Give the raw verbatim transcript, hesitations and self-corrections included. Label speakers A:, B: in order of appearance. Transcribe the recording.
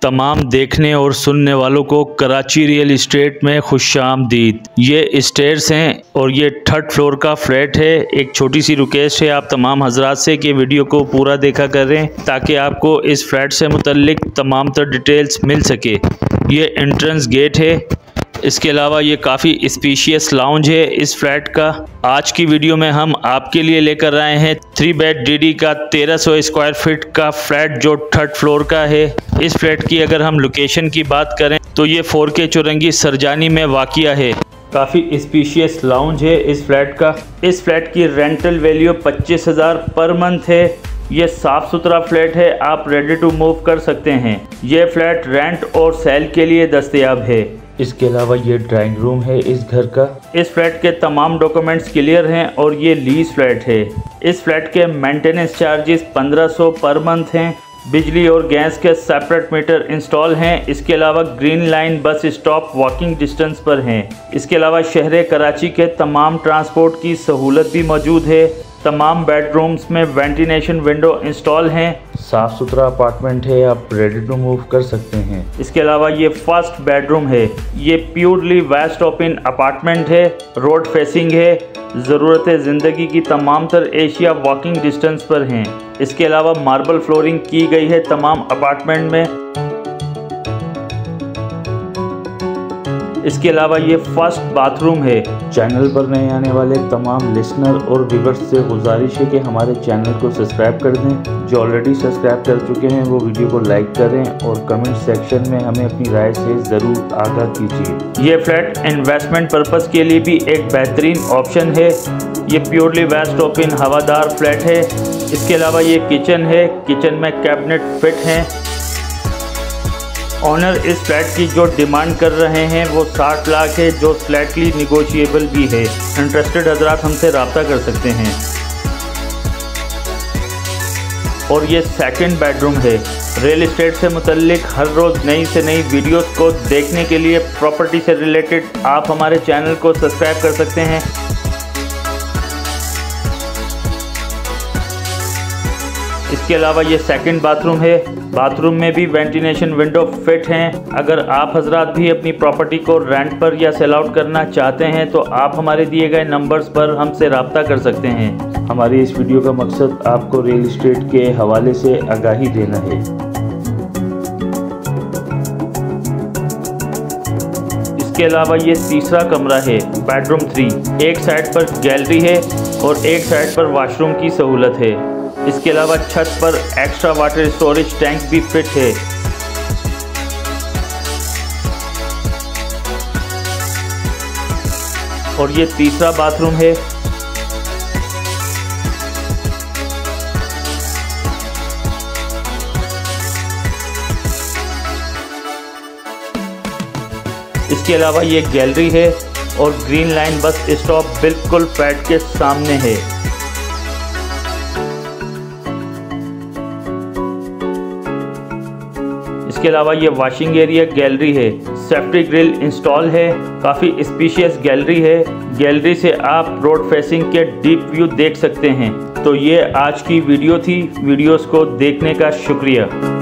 A: तमाम देखने और सुनने वालों को कराची रियल इस्टेट में खुशामदीद। ये स्टेयर्स हैं और ये थर्ड फ्लोर का फ्लैट है। एक छोटी सी रिक्वेस्ट है आप तमाम हजरात से कि वीडियो को पूरा देखा करें ताकि आपको इस फ्लैट से मुतल्लिक तमाम तर डिटेल्स मिल सके। ये एंट्रेंस गेट है। इसके अलावा ये काफ़ी स्पेशियस लाउंज है इस फ्लैट का। आज की वीडियो में हम आपके लिए लेकर आए हैं थ्री बेड डीडी का तेरह सौ स्क्वायर फीट का फ्लैट जो थर्ड फ्लोर का है। इस फ्लैट की अगर हम लोकेशन की बात करें तो ये फोर के चौरंगी सरजानी में वाक़िया है। काफ़ी स्पेशियस लाउंज है इस फ्लैट का। इस फ्लैट की रेंटल वैल्यू पच्चीस हज़ार पर मंथ है। ये साफ़ सुथरा फ्लैट है, आप रेडी टू मूव कर सकते हैं। ये फ्लैट रेंट और सेल के लिए दस्तयाब है। इसके अलावा ये ड्राइंग रूम है इस घर का। इस फ्लैट के तमाम डॉक्यूमेंट्स क्लियर हैं और ये लीज फ्लैट है। इस फ्लैट के मेंटेनेंस चार्जेस पंद्रह सौ पर मंथ हैं। बिजली और गैस के सेपरेट मीटर इंस्टॉल हैं। इसके अलावा green line bus stop walking distance पर हैं। इसके अलावा शहर कराची के तमाम ट्रांसपोर्ट की सहूलत भी मौजूद है। तमाम बेडरूम्स में वेंटिलेशन विंडो इंस्टॉल हैं। साफ़ सुथरा अपार्टमेंट है, आप रेडी टू मूव कर सकते हैं। इसके अलावा ये फर्स्ट बेडरूम है। ये प्योरली वेस्ट ओपन अपार्टमेंट है, रोड फेसिंग है। ज़रूरत ज़िंदगी की तमाम तर एशिया वॉकिंग डिस्टेंस पर हैं। इसके अलावा मार्बल फ्लोरिंग की गई है तमाम अपार्टमेंट में। इसके अलावा ये फर्स्ट बाथरूम है। चैनल पर नए आने वाले तमाम लिसनर और व्यूअर्स से गुजारिश है कि हमारे चैनल को सब्सक्राइब कर दें। जो ऑलरेडी सब्सक्राइब कर चुके हैं वो वीडियो को लाइक करें और कमेंट सेक्शन में हमें अपनी राय से ज़रूर आगाह कीजिए। ये फ्लैट इन्वेस्टमेंट पर्पज़ के लिए भी एक बेहतरीन ऑप्शन है। ये प्योरली वेस्ट ओपन हवादार फ्लैट है। इसके अलावा ये किचन है, किचन में कैबिनेट फिट हैं। ऑनर इस फ्लैट की जो डिमांड कर रहे हैं वो साठ लाख है, जो स्लाइटली निगोशिएबल भी है। इंटरेस्टेड हजरात हमसे रब्ता कर सकते हैं। और ये सेकंड बेडरूम है। रियल इस्टेट से मुतल्लिक हर रोज़ नई से नई वीडियोस को देखने के लिए प्रॉपर्टी से रिलेटेड आप हमारे चैनल को सब्सक्राइब कर सकते हैं। इसके अलावा ये सेकंड बाथरूम है। बाथरूम में भी वेंटिलेशन विंडो फिट हैं। अगर आप हजरात भी अपनी प्रॉपर्टी को रेंट पर या सेल आउट करना चाहते हैं तो आप हमारे दिए गए नंबर्स पर हमसे रब्ता कर सकते हैं। हमारी इस वीडियो का मकसद आपको रियल इस्टेट के हवाले से आगाही देना है। इसके अलावा ये तीसरा कमरा है, बेडरूम थ्री। एक साइड पर गैलरी है और एक साइड पर वॉशरूम की सहूलत है। इसके अलावा छत पर एक्स्ट्रा वाटर स्टोरेज टैंक भी फिट है। और ये तीसरा बाथरूम है। इसके अलावा ये गैलरी है और ग्रीन लाइन बस स्टॉप बिल्कुल फ्लैट के सामने है। इसके अलावा ये वॉशिंग एरिया गैलरी है। सेफ्टी ग्रिल इंस्टॉल है। काफ़ी स्पेशियस गैलरी है। गैलरी से आप रोड फेसिंग के डीप व्यू देख सकते हैं। तो ये आज की वीडियो थी। वीडियोस को देखने का शुक्रिया।